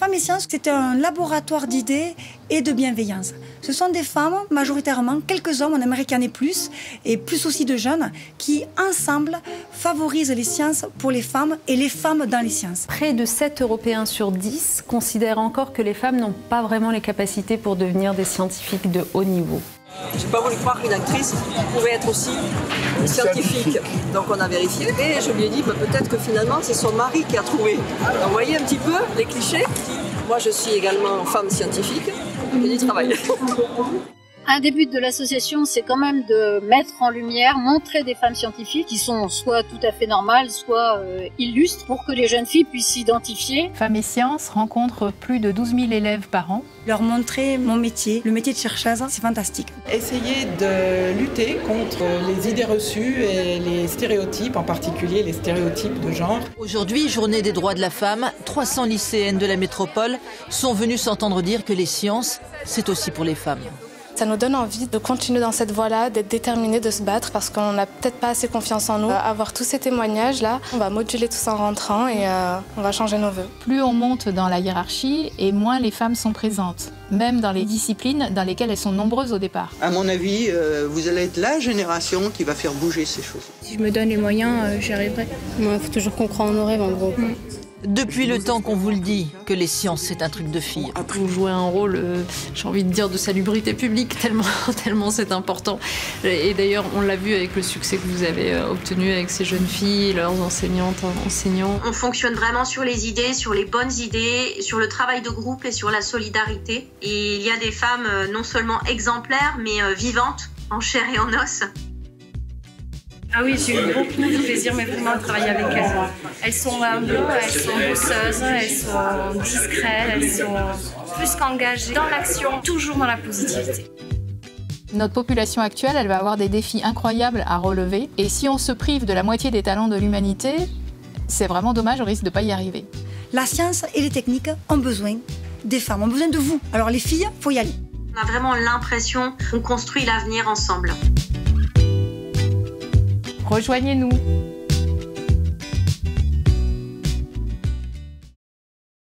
Femmes et Sciences, c'est un laboratoire d'idées et de bienveillance. Ce sont des femmes, majoritairement, quelques hommes, on aimerait qu'il y en ait plus, et plus aussi de jeunes, qui, ensemble, favorisent les sciences pour les femmes et les femmes dans les sciences. Près de 7 Européens sur 10 considèrent encore que les femmes n'ont pas vraiment les capacités pour devenir des scientifiques de haut niveau. J'ai pas voulu croire qu'une actrice pouvait être aussi scientifique. Donc on a vérifié et je lui ai dit peut-être que finalement c'est son mari qui a trouvé. Donc, vous voyez un petit peu les clichés. Moi je suis également femme scientifique et du travail. Un des buts de l'association, c'est quand même de mettre en lumière, montrer des femmes scientifiques qui sont soit tout à fait normales, soit illustres, pour que les jeunes filles puissent s'identifier. Femmes et Sciences rencontre plus de 12 000 élèves par an. Leur montrer mon métier, le métier de chercheuse, c'est fantastique. Essayer de lutter contre les idées reçues et les stéréotypes, en particulier les stéréotypes de genre. Aujourd'hui, journée des droits de la femme, 300 lycéennes de la métropole sont venues s'entendre dire que les sciences, c'est aussi pour les femmes. Ça nous donne envie de continuer dans cette voie-là, d'être déterminés, de se battre parce qu'on n'a peut-être pas assez confiance en nous. Avoir tous ces témoignages-là, on va moduler tout ça en rentrant et on va changer nos vœux. Plus on monte dans la hiérarchie et moins les femmes sont présentes, même dans les disciplines dans lesquelles elles sont nombreuses au départ. À mon avis, vous allez être la génération qui va faire bouger ces choses. Si je me donne les moyens, j'y arriverai. Il faut toujours qu'on croit en nos rêves en gros. Depuis le temps qu'on vous le dit, que les sciences, c'est un truc de fille. Vous jouez un rôle, j'ai envie de dire, de salubrité publique, tellement c'est important. Et d'ailleurs, on l'a vu avec le succès que vous avez obtenu avec ces jeunes filles, leurs enseignantes, enseignants. On fonctionne vraiment sur les idées, sur les bonnes idées, sur le travail de groupe et sur la solidarité. Et il y a des femmes non seulement exemplaires, mais vivantes, en chair et en os. Ah oui, j'ai eu beaucoup de plaisir, mais vraiment, de travailler avec elles. Elles sont humbles, elles sont bosseuses, elles sont discrètes, elles sont plus qu'engagées dans l'action, toujours dans la positivité. Notre population actuelle, elle va avoir des défis incroyables à relever. Et si on se prive de la moitié des talents de l'humanité, c'est vraiment dommage, on risque de ne pas y arriver. La science et les techniques ont besoin des femmes, ont besoin de vous. Alors les filles, il faut y aller. On a vraiment l'impression qu'on construit l'avenir ensemble. Rejoignez-nous.